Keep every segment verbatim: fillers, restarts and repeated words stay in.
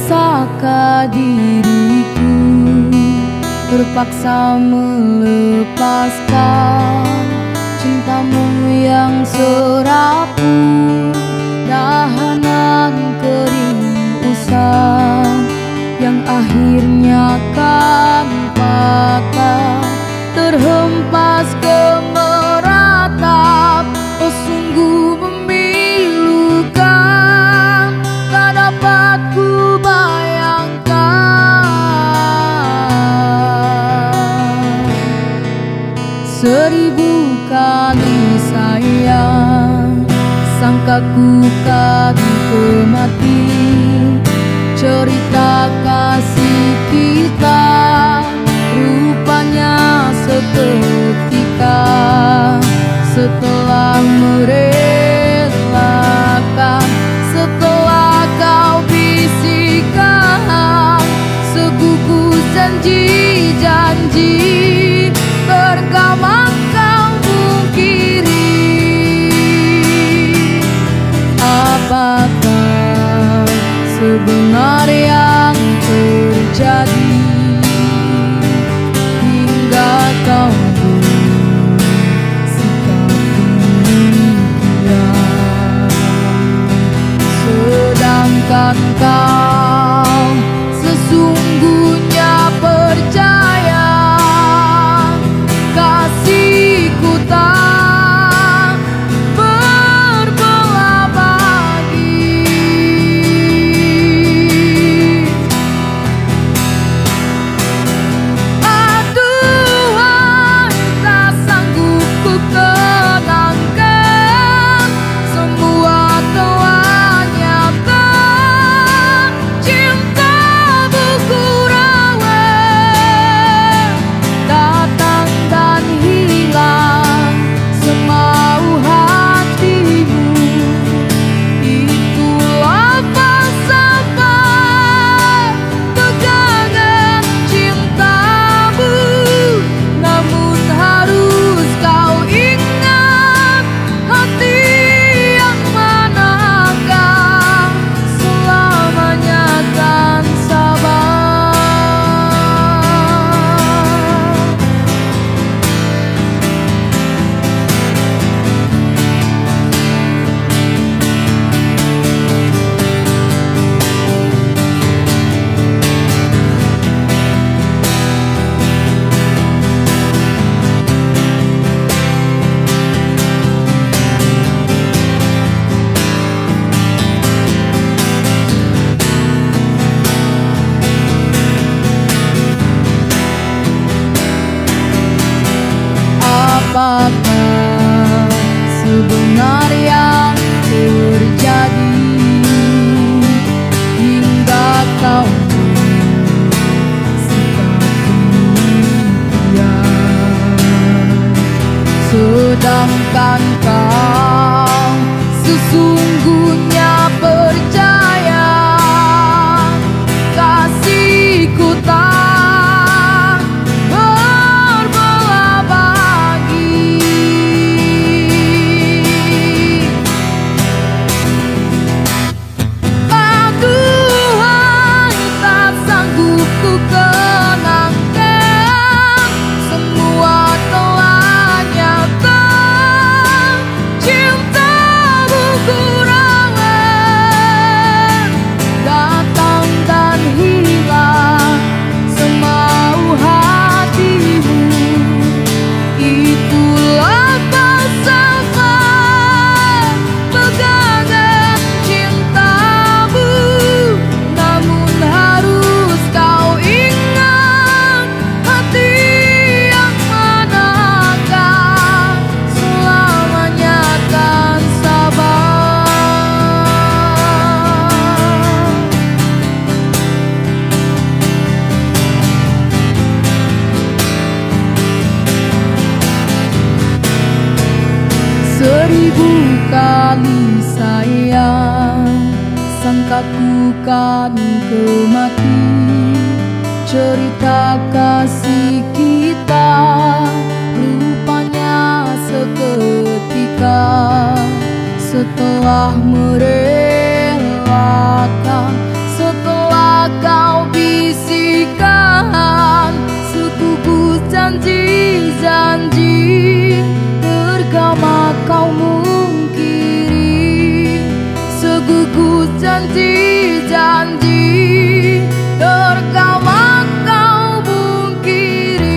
Bisakah diriku terpaksa melepaskan cintamu yang serapu, dahanan kering usang yang akhirnya kan patah, terhempas ke meratap. Oh sungguh memilukan, tak dapat ku bayangkan. Seribu kali sayang, sangka ku kan kemati cerita kasih kita, rupanya seketika setelah merelakan, setelah kau bisikan segugus janji-janji, terkama kau mungkiri. Apakah sebenarnya yang terjadi hingga kau bersikap demikian, sedangkan kau sesungguhnya percaya kasihku tak berbelah bagi. Aduhai, tak sanggup ku kenangkan, semua telah nyata, cintamu kurawat, datang dan hilang semau hatimu. Itulah falsafah pegangan cintamu, namun harus kau ingat, hati yang manakah selamanya kan sabar. Apakah sebenarnya yang terjadi hingga kau bersikap demikian, sedangkan kau sesungguhnya percaya kasihku tak berbelah bagi. Aduhai, tak sanggup ku kenangkan, semua telah nyata, cintamu kurawat, datang dan hilang semau hatimu. Itulah falsafah pegangan cintamu, namun harus kau ingat, hati yang manakah selamanya kan sabar. Seribu kali sayang, sangka ku kan kemati cerita kasih kita, rupanya seketika setelah merelakan, setelah janji tergama kau mungkiri, segugus janji-janji tergama kau mungkiri.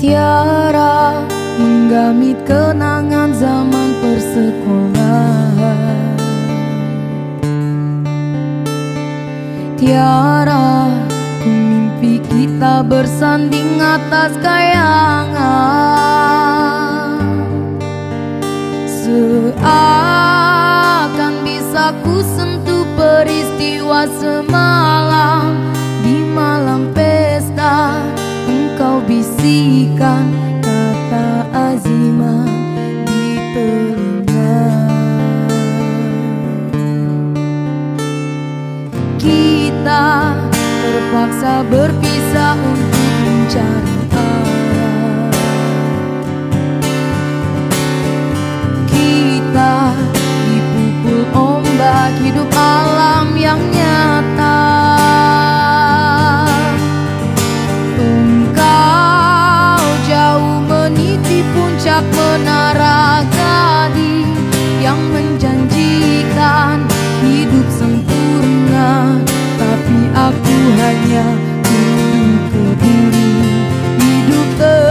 Tiara menggamit kenangan zaman persekolahan. Tiara ku mimpi kita bersanding atas kayangan. Seakan bisa ku sentuh peristiwa semalam. Di malam pesta engkau bisikan kata azimat di telinga. Kita terpaksa berpisah untuk mencari arah. Kita dipukul ombak hidup alam yang nyata. Puncak menara gading yang menjanjikan hidup sempurna, tapi aku hanya tunduk ke diri, hidup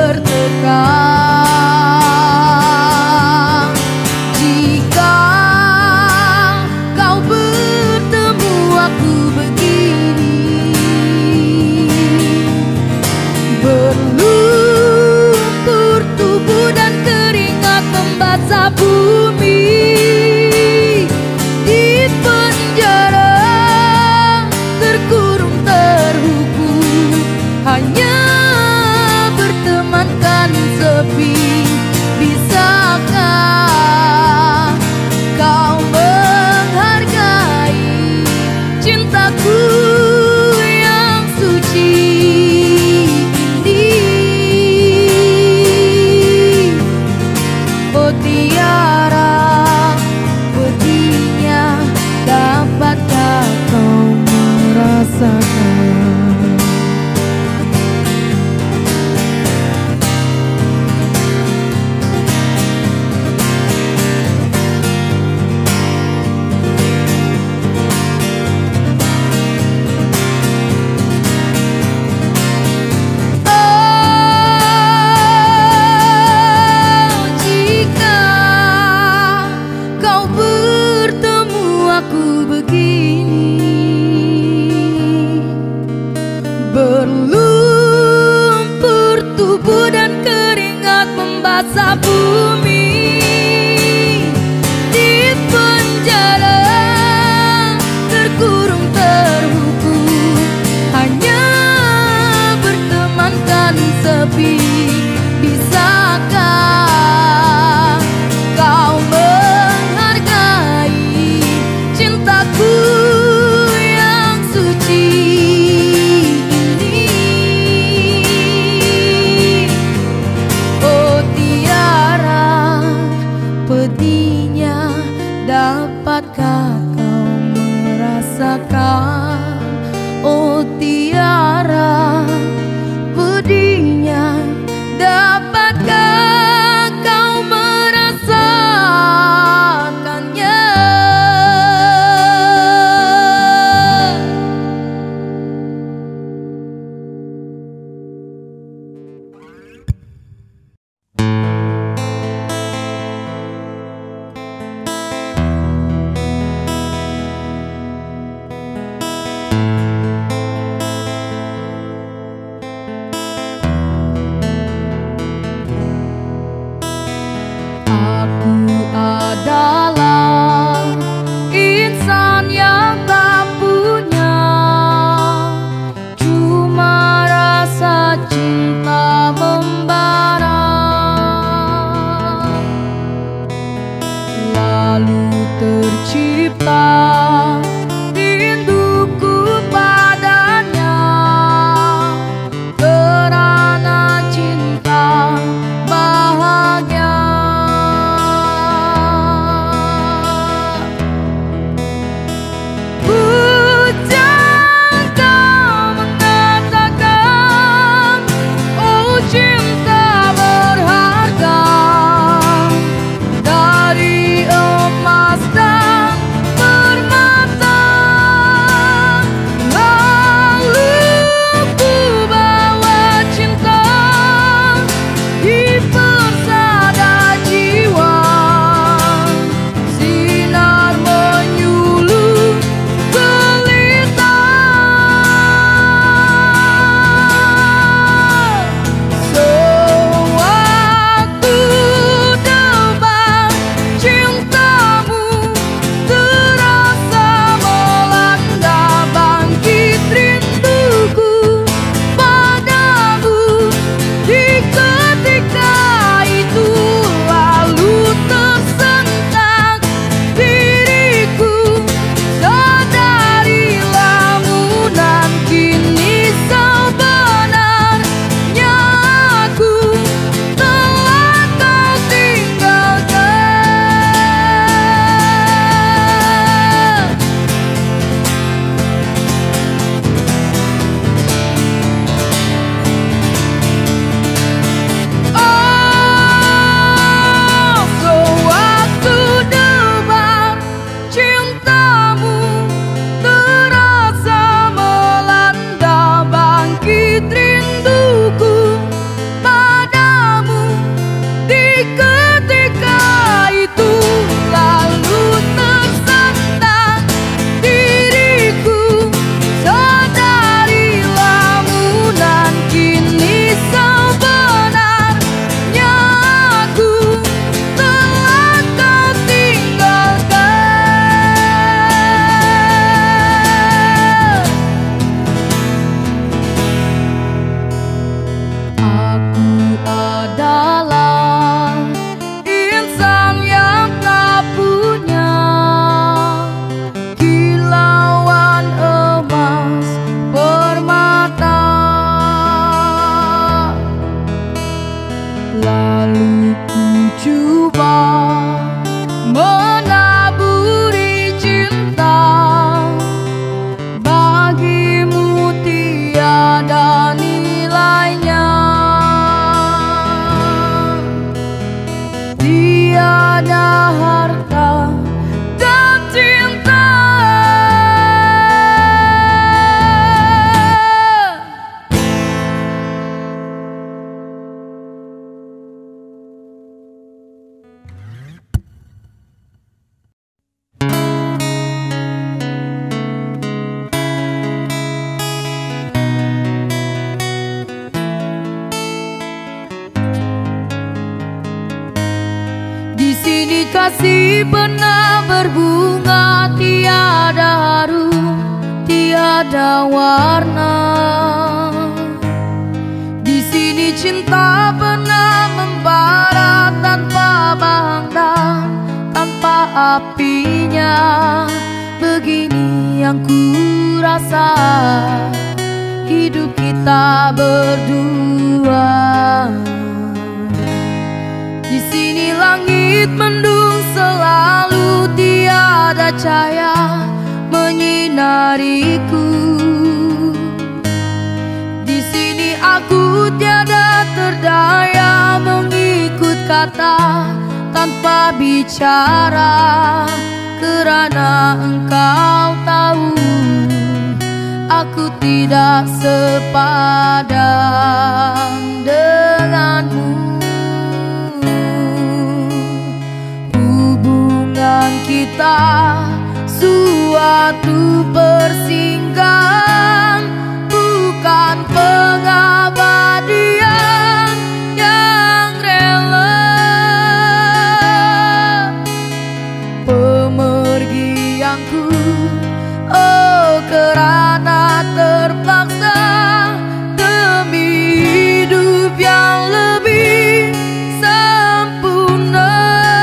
tertekan. Jika kau bertemu aku begini, berlumpur tubuh dan keringat membasah bumi. Di penjara terkurung terhukum, hanya bertemankan sepi. Bisakah kau menghargai cintaku yang suci ini? Oh Tiara, pedihnya dapatkah kau merasakan? Aku begini, berlumpur tubuh dan keringat membasah bumi. Di penjara terkurung terhukum, hanya bertemankan sepi. Bisakah kau menghargai cintaku yang suci ini? Oh Tiara, pedihnya dapatkah kau merasakan? Oh Tiara, pedihnya kasih pernah berbunga, tiada harum, tiada warna. Di sini cinta pernah membara tanpa bahan dan tanpa apinya. Begini yang ku rasa hidup kita berdua. Di sini langit mendung selalu, tiada cahaya menyinariku. Di sini aku tiada terdaya mengikut kata tanpa bicara, kerana engkau tahu aku tidak sepadan denganmu. Hubungan kita suatu persinggahan, bukan pengabadian yang rela. Pemergianku, oh kerana terpaksa demi hidup yang lebih sempurna.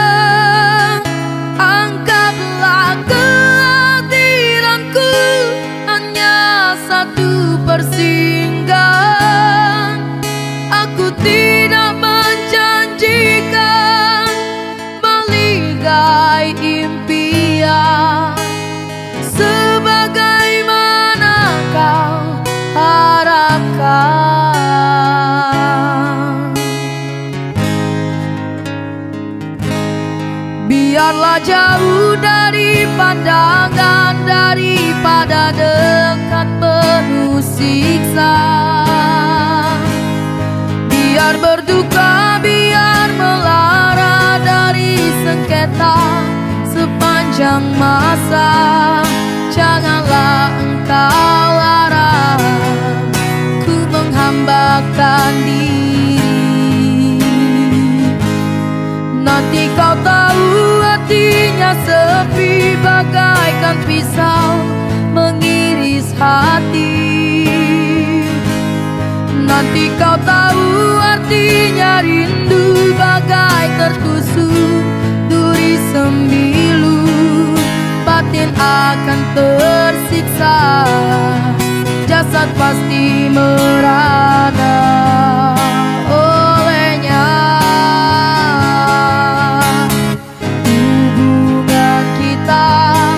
Anggaplah kehadiranku hanya satu persinggahan. Aku tidak menjanjikan meligai impian sebagaimana kau harapkan. Biarlah jauh dari pandangan, daripada dekat penuh siksa. Biar berduka, biar melara dari sengketa sepanjang masa. Janganlah engkau larang ku menghambakan diri. Nanti kau tahu artinya sepi, bagaikan pisau mengiris hati. Nanti kau tahu artinya rindu, bagai tertusuk duri sembilu. Batin akan tersiksa, jasad pasti merana olehnya. Hubungan kita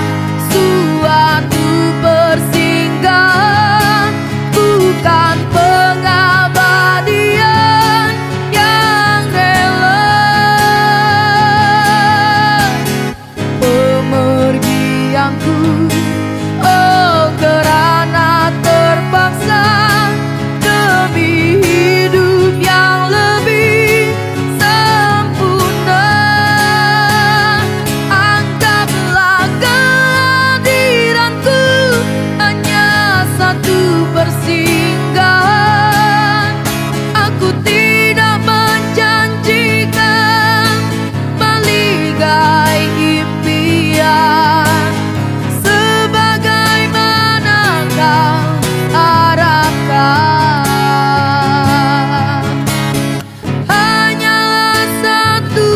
suatu persinggahan, bukan pengabadian yang rela. Pemergianku, oh kerana terpaksa demi hidup yang lebih sempurna. Anggaplah kehadiranku hanya satu persinggahan. Aku tidak menjanjikan meligai impian sebagaimana kau harapkan. Hanyalah satu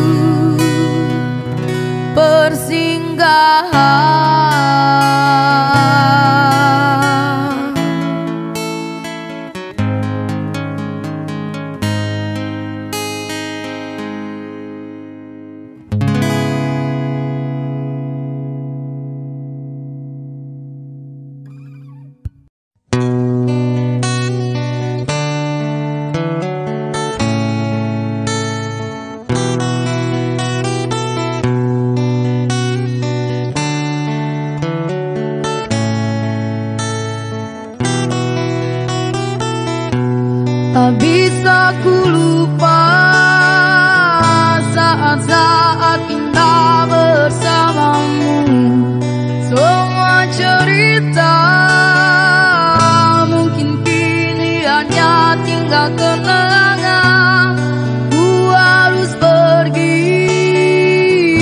persinggahan. Tak bisa ku lupa saat-saat indah bersamamu. Semua cerita mungkin kini hanya tinggal kenangan. Ku harus pergi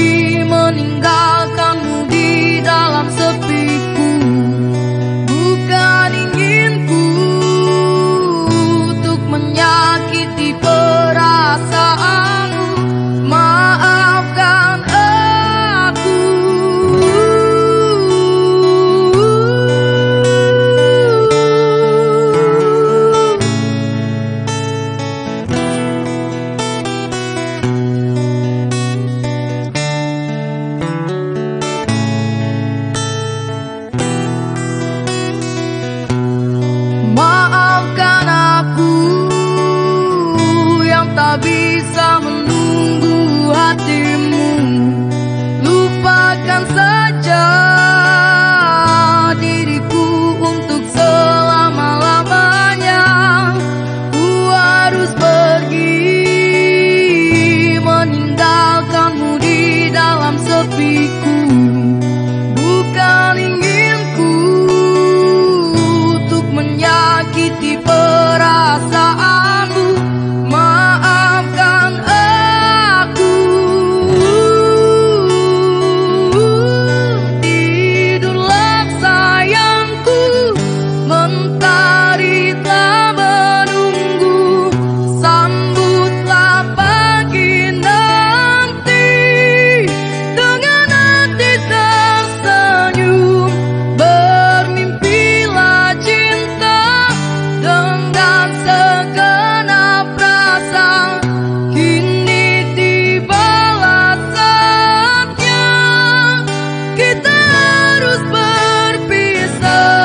menyakiti perasaanmu. Maafkan aku. Tidurlah sayangku, mentari telah menunggu. Sambutlah pagi nanti dengan hati tersenyum. Bermimpilah cinta dengan segenap rasa. Kini tibalah saatnya kita harus berpisah.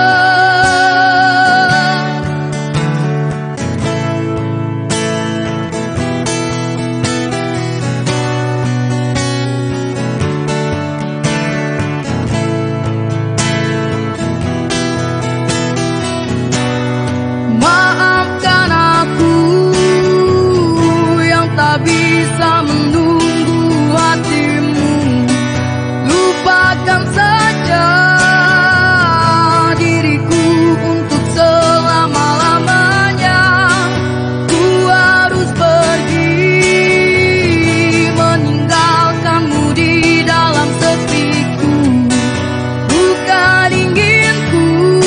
Maafkan aku yang tak bisa menunggu hatimu. Lupakan saja diriku untuk selama-lamanya. Ku harus pergi meninggalkanmu di dalam sepiku. Bukan inginku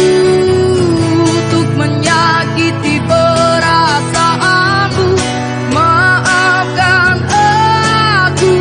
untuk menyakiti perasaanmu. Maafkan aku.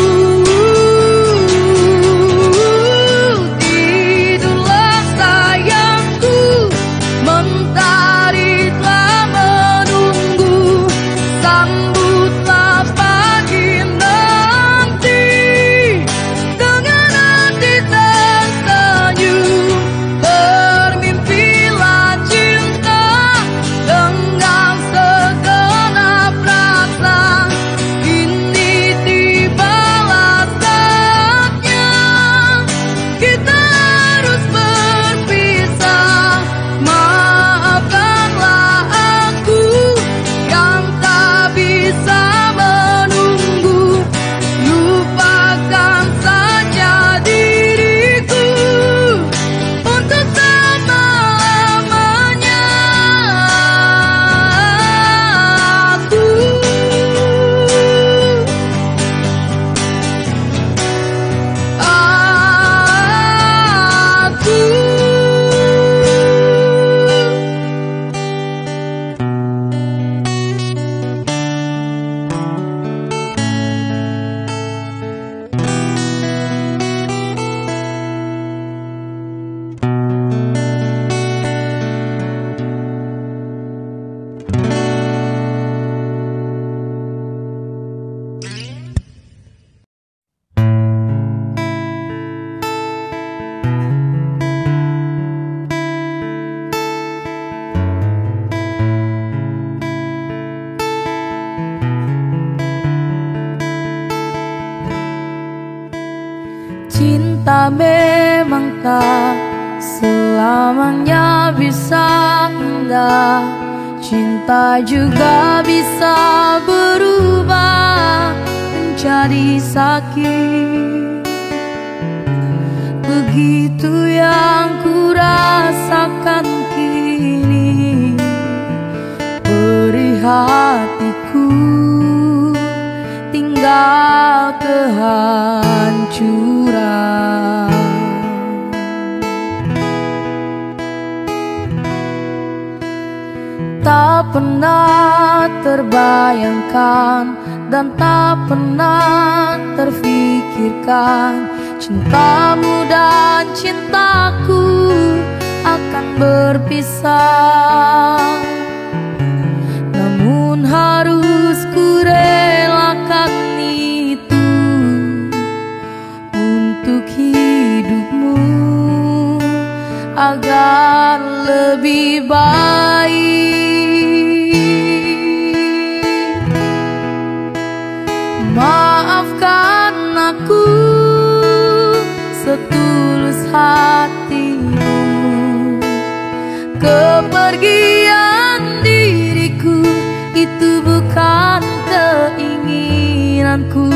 Tidurlah sayangku, mentari telah menunggu. Sambutlah pagi nanti dengan hati tersenyum. Bermimpilah cinta dengan segenap rasa. Kini tibalah saatnya kita harus berpisah. Maafkanlah aku yang tak bisa menunggu. Lupakan saja diriku untuk selama-lamanya. Aku Aku cinta memang tak selamanya bisa indah. Cinta juga bisa berubah menjadi sakit. Begitu yang ku rasakan kini. Beri hatiku tinggal kehancuran. Tak pernah terbayangkan dan tak pernah terfikirkan cintamu dan cintaku akan berpisah. Namun harus ku relakan itu untuk hidupmu agar lebih baik. Maafkan aku setulus hatimu. Kepergian diriku itu bukan keinginanku.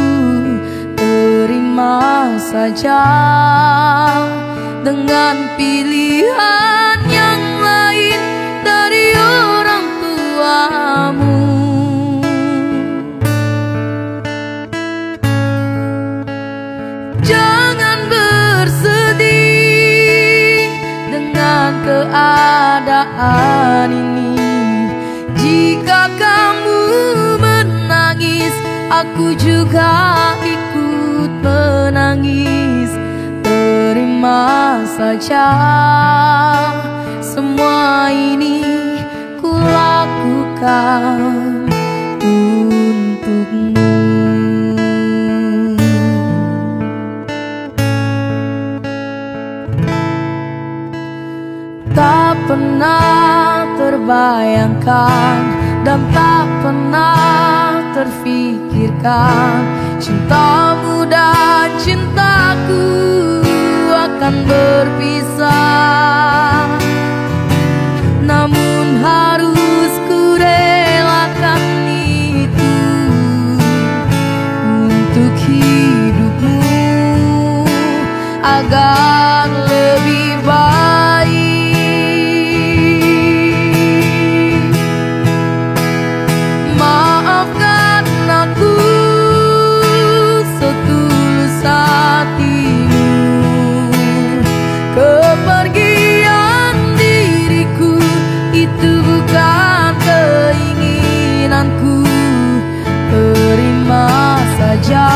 Terima saja dengan pilihan yang lain dari aku juga ikut menangis. Terima saja, semua ini ku lakukan untukmu. Tak pernah terbayangkan dan tak pernah terfikirkan cintamu dan cintaku akan berpisah. Namun harus ku relakan itu untuk hidupmu agar lebih baik. Maafkan aku setulus hatimu. Kepergian diriku itu bukan keinginanku. Terima saja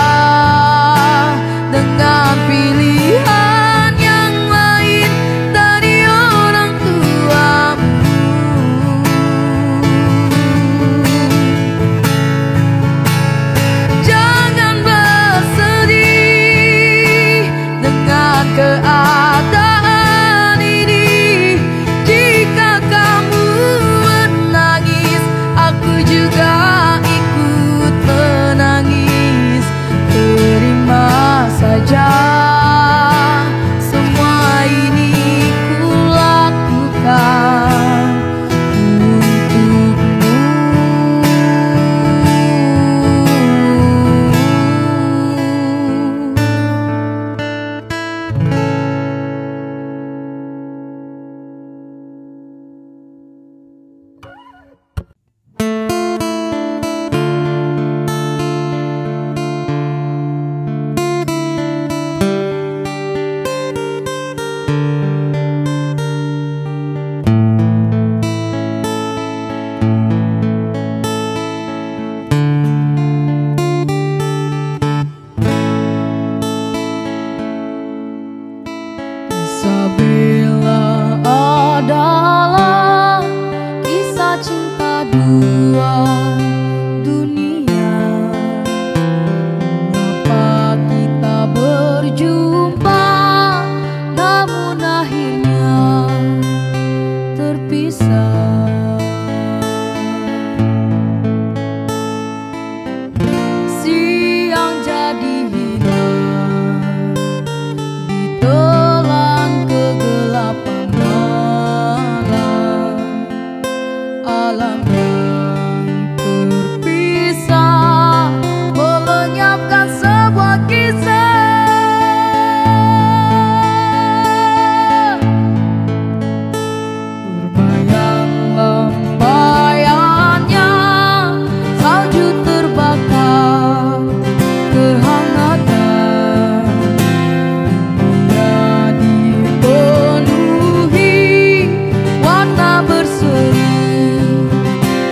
dengan pilihan yang lain dari orang tuamu. Jangan bersedih dengan keadaan ini. Jika kamu menangis, aku juga ikut menangis. Terima saja, semua ini ku lakukan untukmu. Isabella adalah kisah cinta dua dunia. Mengapa kita berjumpa namun akhirnya terpisah? Siang jadi hilang ditelan kegelapan malam. Alam yang terpisah melenyapkan sebuah kisah. Terbayang-lambayangnya salju terbakar kehangatan. Dunia dipenuhi warna berseri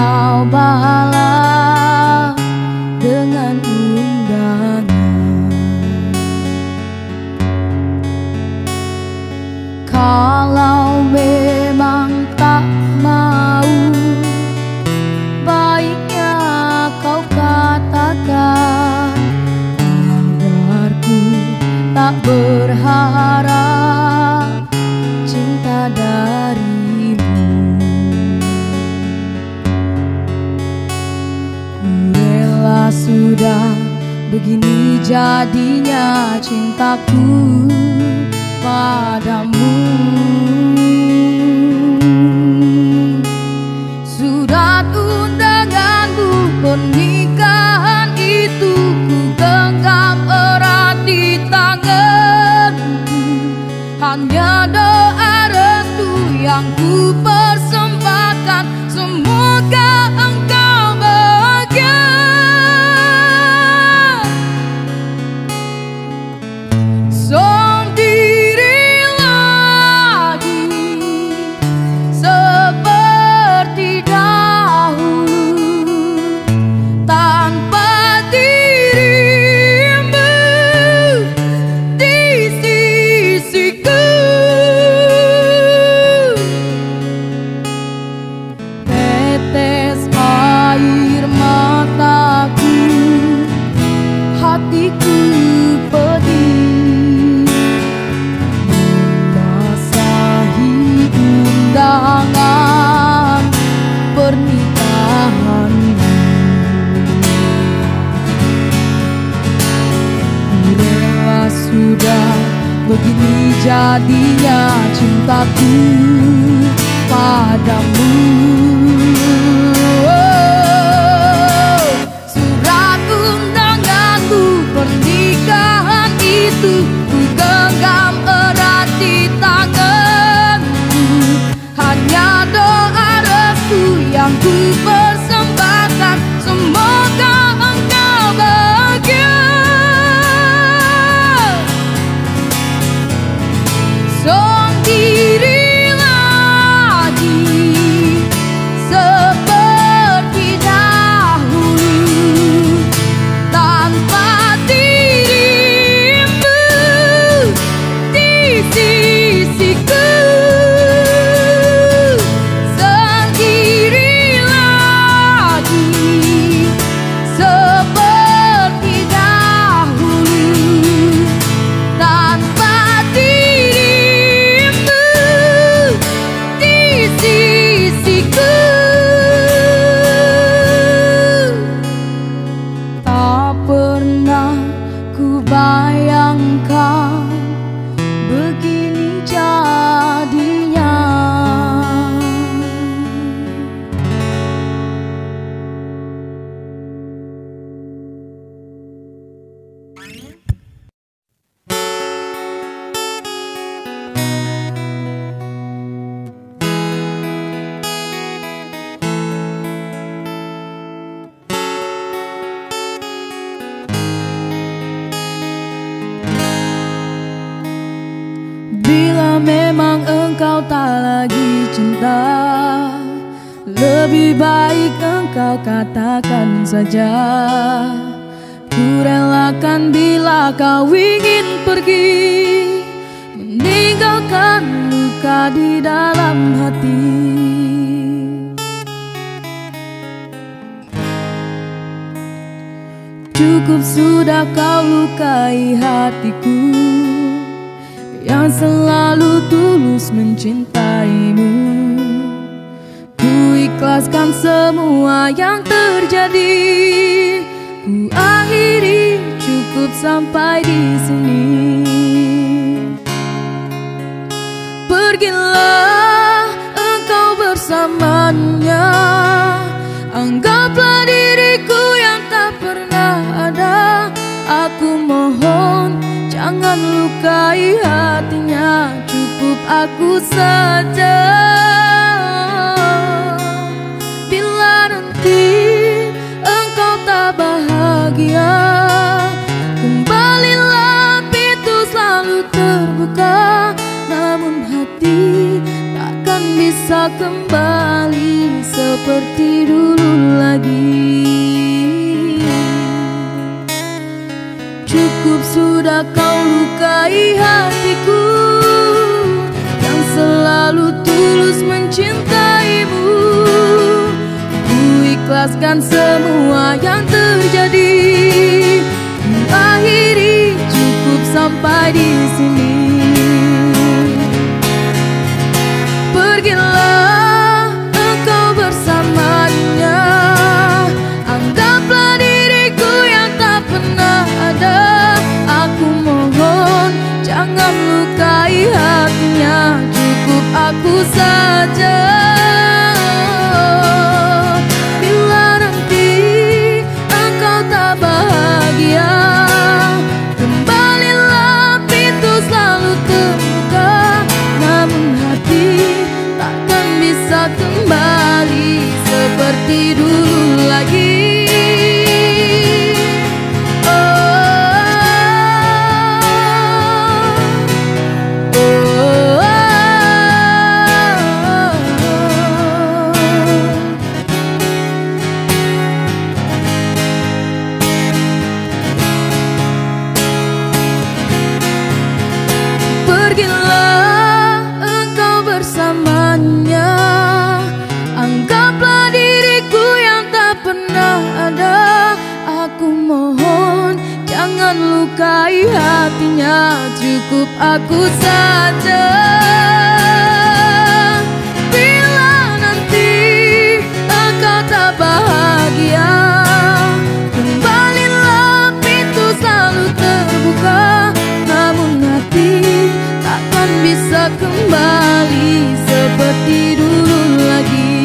kau balas dengan undangan. Kalau memang tak mau, baiknya kau katakan agar ku tak berharap cinta darimu. Ku rela sudah, begini jadinya cintaku padamu. Surat undanganmu pernikahan itu ku genggam erat di tanganku. Hanya doa restu yang ku persembahkan, semoga engkau bahagia. Sendiri lagi seperti dahulu, tanpa dirimu di sisiku. Tetes air mataku, hatiku pedih, membasahi undangan pernikahanmu. Ku rela sudah, begini jadinya cintaku padamu. Oh, surat undanganmu pernikahan itu ku genggam erat di tanganku. Hanya doa restu yang ku persembahkan, semoga engkau bahagia. Sendiri lagi seperti dahulu, tanpa dirimu di sisiku. Sendiri lagi seperti dahulu, tanpa dirimu di sisiku. Tak pernah ku bayangkan begini jadinya. Bila memang engkau tak lagi cinta, lebih baik engkau katakan saja. Ku relakan bila kau ingin pergi, meninggalkan luka di dalam hati. Cukup sudah kau lukai hatiku yang selalu tulus mencintaimu. Ku ikhlaskan semua yang terjadi, ku akhiri, cukup sampai di sini. Pergilah engkau bersamanya, anggaplah diriku yang tak pernah ada. Aku mohon jangan lukai hatinya, cukup aku saja. Bila nanti engkau tak bahagia, kembalilah, pintu selalu terbuka. Namun hati takkan bisa bisa kembali seperti dulu lagi. Cukup sudah kau lukai hatiku yang selalu tulus mencintaimu. Ku ikhlaskan semua yang terjadi, akhiri cukup sampai di sini. Pergilah engkau bersamanya, anggaplah diriku yang tak pernah ada. Aku mohon jangan lukai hatinya, cukup aku saja. Bila nanti engkau tak bahagia, kembalilah, pintu selalu terbuka. Namun hati takkan bisa kembali seperti dulu lagi. Pergilah engkau bersamanya, anggaplah diriku yang tak pernah ada. Aku mohon jangan lukai hatinya, cukup aku saja. Bila nanti engkau tak bahagia, kembalilah, pintu selalu terbuka. Namun hati takkan bisa kembali seperti dulu lagi.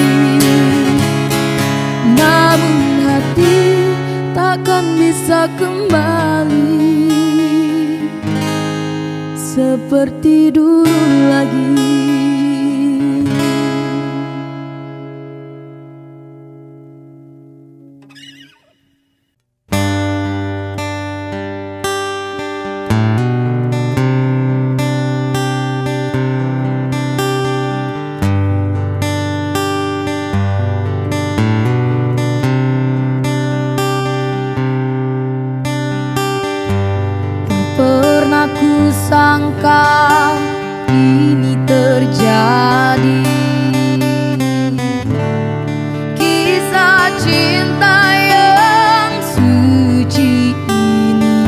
Namun hati takkan bisa kembali seperti dulu lagi. Ku sangka ini terjadi, kisah cinta yang suci ini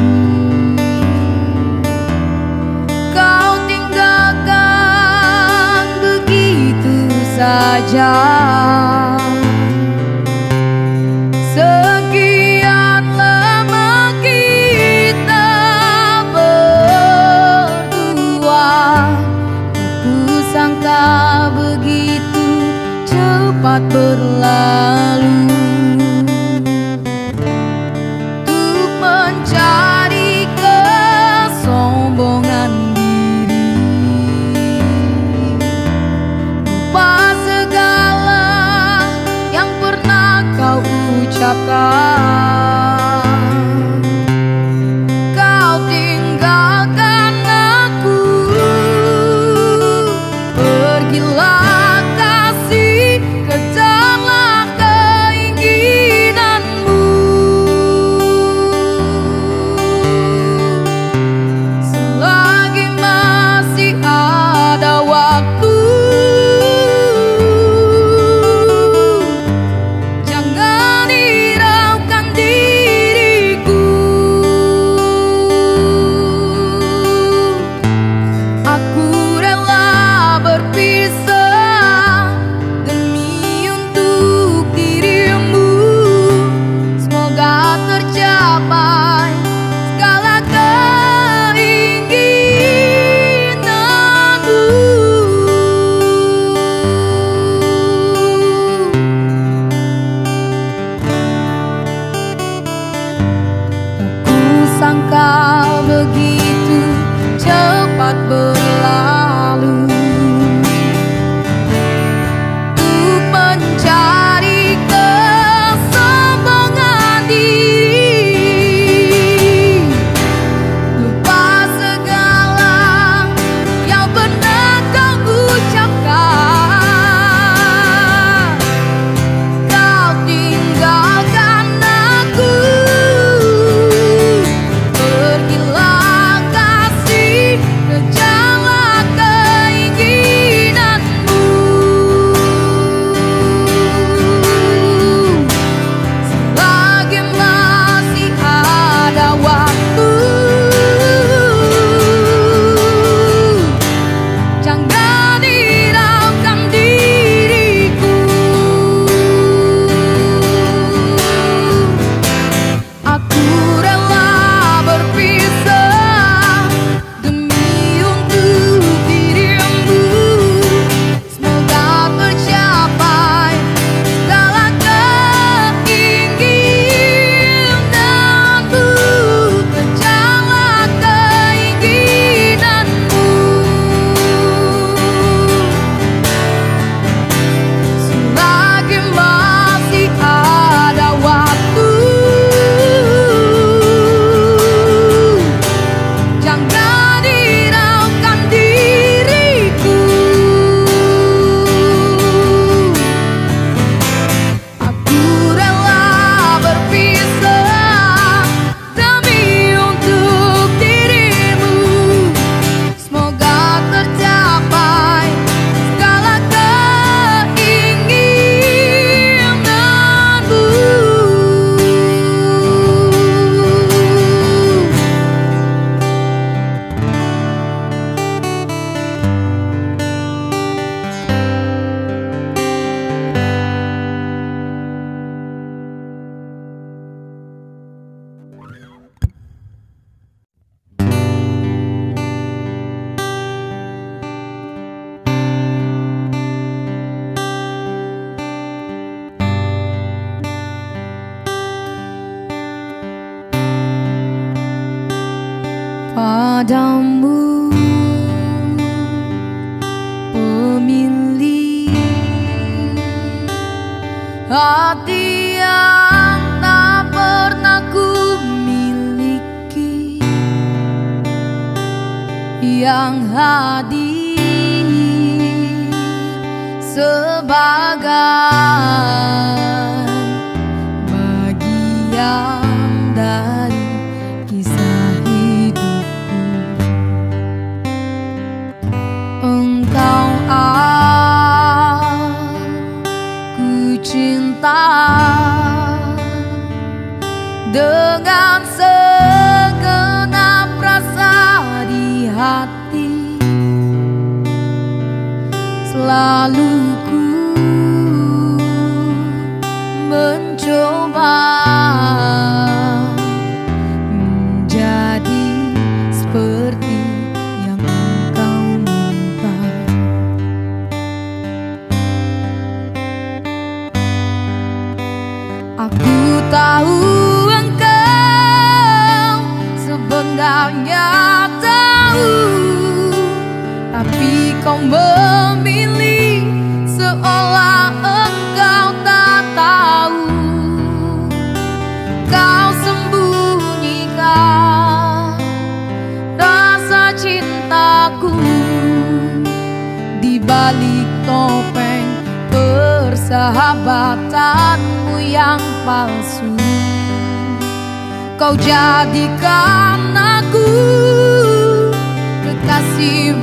kau tinggalkan begitu saja. Sekian lama kita sangka begitu cepat berlalu, untuk mencari kesombongan diri, lupa segala yang pernah kau ucapkan. Kau tinggalkan aku, pergilah kasih, kejarlah keinginanmu. Selagi masih ada waktu, jangan hiraukan diriku. Aku rela berpisah demi untuk dirimu. Semoga tercapai segala keinginanmu. Aku sangka begitu cepat berlalu, untuk mencari kesombongan diri, lupa segala yang pernah kau ucapkan. padamu, pemilik hati yang tak pernah ku miliki, yang hadir sebagai bagian dari kisah hidupku. Engkau aku cinta dengan segenap rasa di hati. Selalu ku mencoba menjadi seperti yang engkau minta. Aku tahu engkau sebenarnya tahu, tapi kau memilih seolah engkau tak tahu. Kau sembunyikan rasa cintaku di balik topeng persahabatanmu yang palsu. Kau jadikan aku kekasih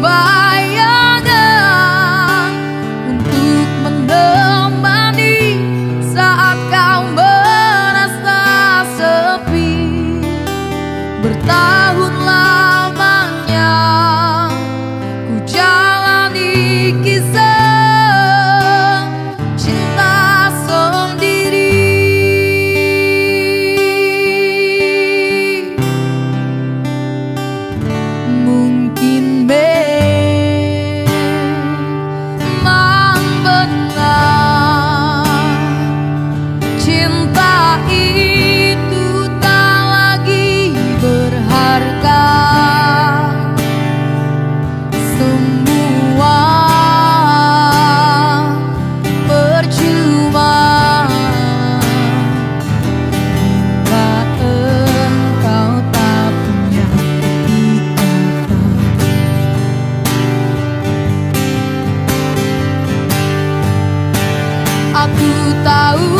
bayangan untuk menemani saat kau merasa sepi. Bertahun lamanya ku jalani kisah cinta sendiri. Mungkin memang benar cinta itu tak lagi berharga. Semua percuma bila engkau tak punya ikatan. Aku tahu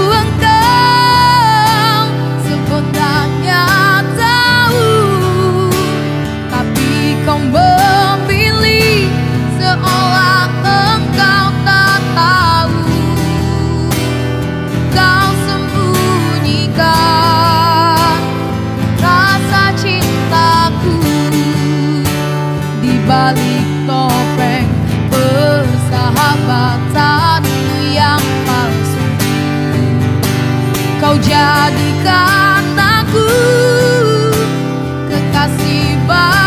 engkau sebenarnya tahu, tapi kau memilih seolah engkau tak tahu. Kau sembunyikan rasa cintaku di balik topeng persahabatanmu yang palsu. Kau jadikan aku kekasih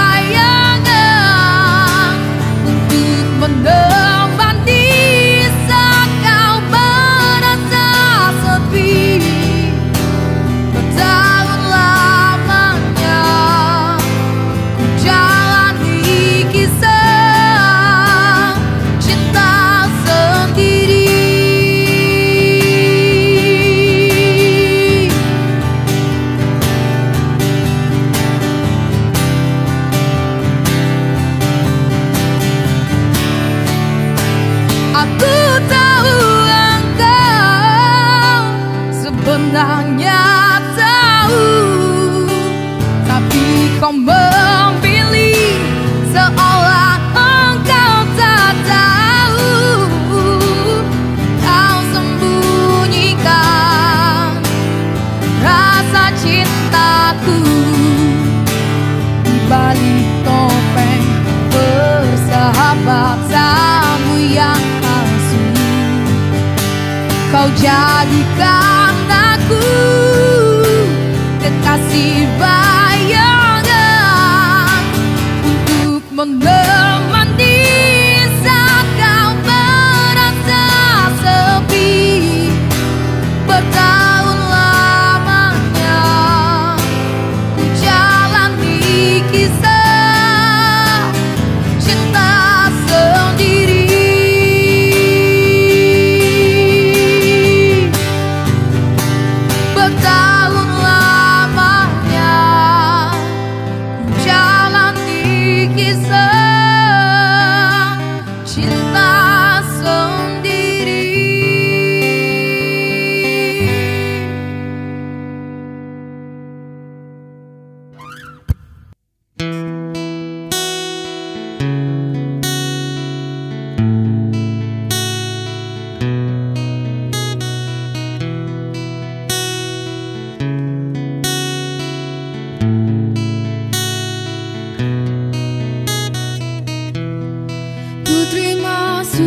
bayangan untuk menemani saat kau merasa sepi. Bertahun lamanya ku jalani kisah cinta sendiri. Aku tahu engkau sebenarnya tahu, tapi kau memilih seolah engkau tak tahu. Kau sembunyikan rasa cintaku di balik topeng persahabatanmu yang palsu. Kau jadikan aku kekasih bayangan untuk menemani saat kau merasa sepi. Bertahun lamanya ku jalani kisah Bertahun lamanya jalani kisah cinta sendiri.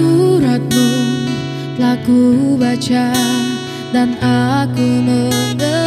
Suratmu telah ku baca dan aku mendengar.